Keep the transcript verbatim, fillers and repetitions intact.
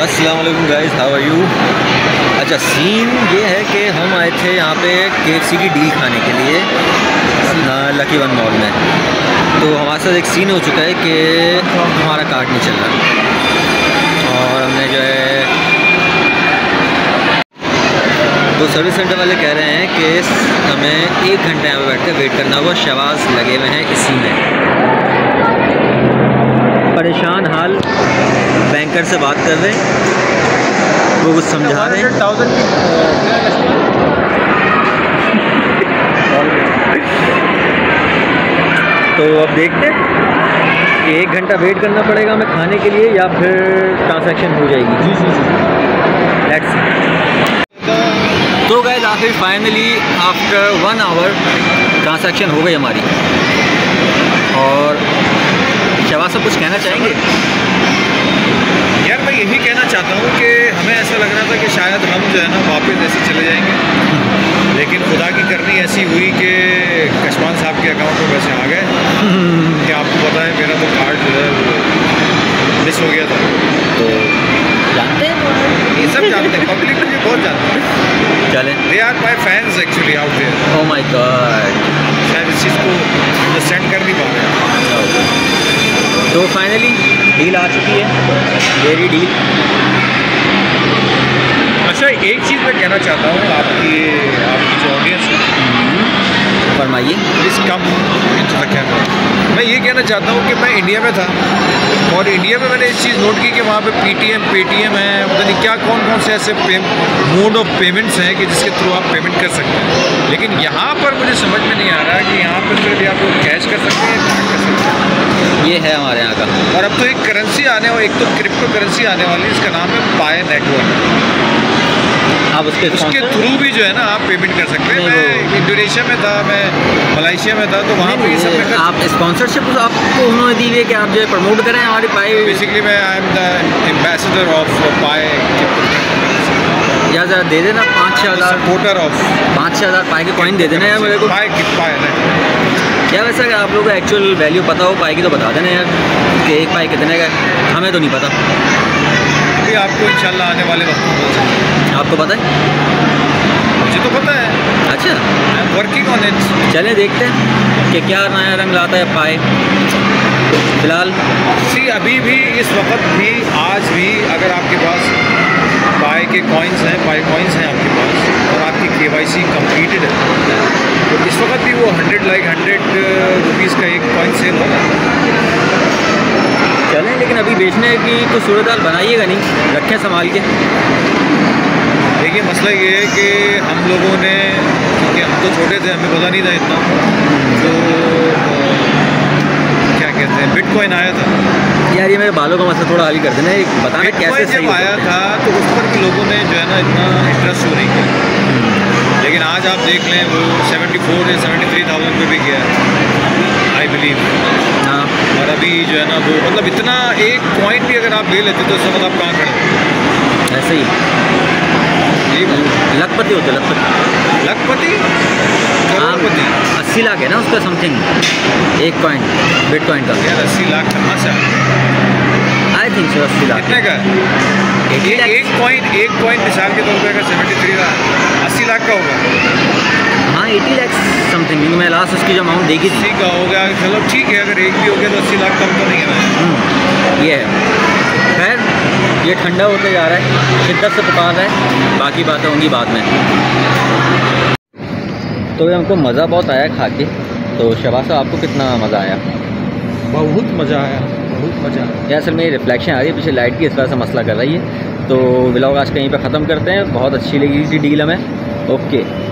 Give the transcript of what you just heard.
अस्सलाम वालेकुम guys, how are you. अच्छा, सीन ये है कि हम आए थे यहाँ पे के एफ सी की डील खाने के लिए लकी वन मॉल में। तो हमारे साथ एक सीन हो चुका है कि हमारा कार्ड नहीं चल रहा और हमने जो है तो सर्विस सेंटर वाले कह रहे हैं कि हमें एक घंटे यहाँ पर बैठ कर वेट करना होगा। शहबाज लगे हुए हैं इसी में, परेशान हाल बैंकर से बात कर रहे हैं, वो कुछ समझा रहे हैं। तो अब देखते हैं कि एक घंटा वेट करना पड़ेगा हमें खाने के लिए या फिर ट्रांजैक्शन हो जाएगी। जी जी जी लेट्स सी। तो गाइस आखिर finally after one hour transaction हो गई हमारी। और शहबाज साहब कुछ कहना चाहेंगे? यार मैं यही कहना चाहता हूँ कि हमें ऐसा लग रहा था कि शायद हम जो है ना वापस ऐसे चले जाएंगे, लेकिन खुदा की करनी ऐसी हुई कि कशमान साहब के अकाउंट में पैसे आ गए। कि आपको पता है मेरा तो कार्ड जो है मिस हो गया था। तो जानते हैं, ये सब जानते हैं, पब्लिक मुझे बहुत जानते हैं। चलें, they are my fans actually out there. Oh my god, शायद इस चीज़ को अंडरस्टैंड कर नहीं पा रहे हैं। तो फाइनली डील आ चुकी है, मेरी डील। अच्छा, एक चीज़ मैं कहना चाहता हूँ आपकी आपकी जो ऑडियंस है, फरमाइए। Please come into the camera. मैं ये कहना चाहता हूँ कि मैं इंडिया में था और इंडिया में मैंने इस चीज़ नोट की कि वहाँ पे पेटीएम पेटीएम है, पता नहीं क्या कौन कौन से ऐसे पे मोड ऑफ पेमेंट्स हैं कि जिसके थ्रू आप पेमेंट कर सकते हैं। लेकिन यहाँ पर मुझे समझ में नहीं आ रहा कि यहाँ पर सिर्फ आप लोग कैश कर सकते हैं, क्या कर सकते हैं। ये है हमारे यहाँ का। और अब तो एक करेंसी आने वाली, एक तो क्रिप्टो करेंसी आने वाली है, इसका नाम है पाई नेटवर्क। आप उसके उसके थ्रू भी जो है ना आप पेमेंट कर सकते हैं। मैं इंडोनेशिया में था, मैं मलेशिया में था, तो वहाँ पे ये सब मैं आप स्पॉन्सरशिप आपको उन्होंने दी है कि आप जो है प्रमोट करें हमारी पाई। बेसिकली मैं I am the ambassador of Pai. या ज़रा दे देना पाँच छः हज़ार सपोर्टर ऑफ पाँच छः हज़ार पाई के कॉइन दे देना यार मेरे को। पाई की पाई नेटवर्क। या वैसे अगर आप लोगों को एक्चुअल वैल्यू पता हो पाई की तो बता देना यार कि एक पाई कितने का, हमें तो नहीं पता। अभी आपको इंशाल्लाह आने वाले वक्त में बोल सकते हैं। आपको पता है? मुझे तो पता है। अच्छा, I am working on it. चलें देखते हैं कि क्या नया रंग लाता है पाई। फिलहाल सी अभी भी इस वक्त भी आज भी अगर आपके पास पाई के कॉइन्स हैं, पाई कॉइन्स हैं आपके पास और आपकी के वाई सी कम्प्लीटेड है, तो इस वक्त भी वो हंड्रेड लाइक हंड्रेड रुपीज़ का एक कॉइन सेल हो रहा है। चलें, लेकिन अभी बेचने की तो सूरत हाल बनाइएगा नहीं, रखें संभाल के। देखिए मसला ये है कि हम लोगों ने, क्योंकि हम तो छोटे थे, हमें पता नहीं था इतना, जो क्या कहते हैं बिटकॉइन आया था। यार ये मेरे बालों का मसला थोड़ा हल कर देना, एक बताना कैसे जब आया था तो उस पर भी लोगों ने जो है ना इतना इंटरेस्ट शो नहीं किया, लेकिन आज आप देख लें वो सेवेंटी फोर या सेवेंटी थ्री थाउजेंड पे भी गया है आई बिलीव। हाँ, और अभी जो है ना वो मतलब इतना एक पॉइंट भी अगर आप ले लेते तो उस वक्त आप कहाँ खड़े? ऐसे ही लखपति होते, लखपति लखपति करोड़पति। अस्सी लाख है ना उसका समथिंग एक कॉइन बिटकॉइन का। यार अस्सी लाख कहाँ से आई थिंक सो अस्सी लाख कितने का है? एक एक कॉइन एक कॉइन मिसाल के तौर पर अगर सेवेंटी थ्री का अस्सी लाख का होगा। हाँ एटी लाख समथिंग, मैं लास्ट उसकी जो अमाउंट देखी थी। अस्सी का हो गया, चलो ठीक है, अगर एक भी हो गया तो अस्सी लाख कम तो नहीं है ना। ये है। खैर ये ठंडा होते जा रहा है, शिद्दत से पुकार रहा है, बाकी बातें होंगी बाद में। तो हमको मज़ा बहुत आया खा के। तो शहबाज साहब आपको कितना मज़ा आया? बहुत मज़ा आया, बहुत मज़ा आया। यार असल में रिफ्लेक्शन आ रही है पीछे लाइट की, इस तरह से मसला कर रही है। तो व्लॉग आज कहीं पे ख़त्म करते हैं। बहुत अच्छी लगी थी डील हमें। ओके।